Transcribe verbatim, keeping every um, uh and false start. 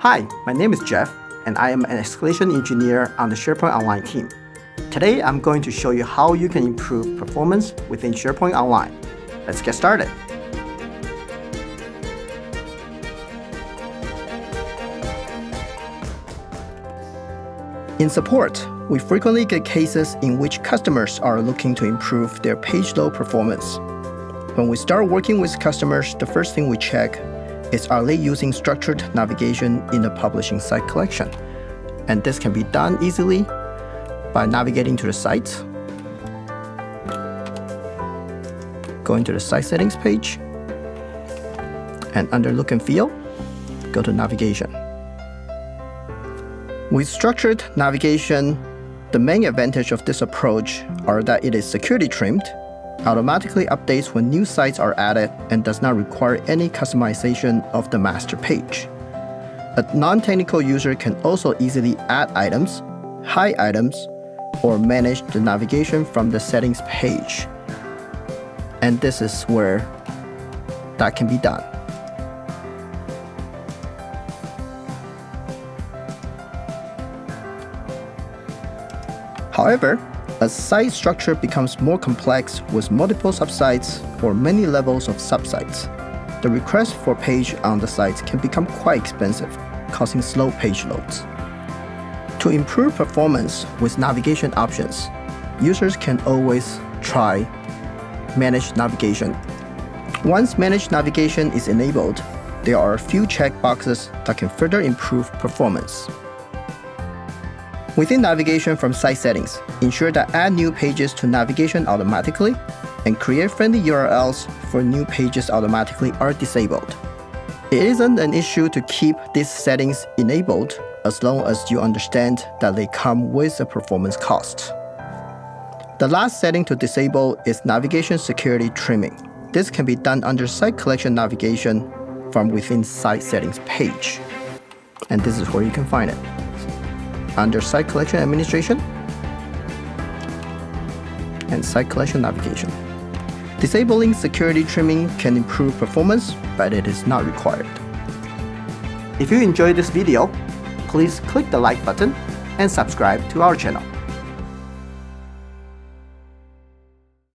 Hi, my name is Jeff, and I am an escalation engineer on the SharePoint Online team. Today, I'm going to show you how you can improve performance within SharePoint Online. Let's get started. In support, we frequently get cases in which customers are looking to improve their page load performance. When we start working with customers, the first thing we check is are they using structured navigation in the publishing site collection. And this can be done easily by navigating to the site, going to the site settings page, and under look and feel, go to navigation. With structured navigation, the main advantage of this approach are that it is security trimmed, automatically updates when new sites are added, and does not require any customization of the master page. A non-technical user can also easily add items, hide items, or manage the navigation from the settings page. And this is where that can be done. However, as site structure becomes more complex with multiple subsites or many levels of subsites, the request for page on the site can become quite expensive, causing slow page loads. To improve performance with navigation options, users can always try Manage Navigation. Once Manage Navigation is enabled, there are a few checkboxes that can further improve performance. Within navigation from site settings, ensure that add new pages to navigation automatically and create friendly U R Ls for new pages automatically are disabled. It isn't an issue to keep these settings enabled as long as you understand that they come with a performance cost. The last setting to disable is navigation security trimming. This can be done under site collection navigation from within site settings page. And this is where you can find it. Under Site Collection Administration and Site Collection Navigation. Disabling security trimming can improve performance, but it is not required. If you enjoyed this video, please click the like button and subscribe to our channel.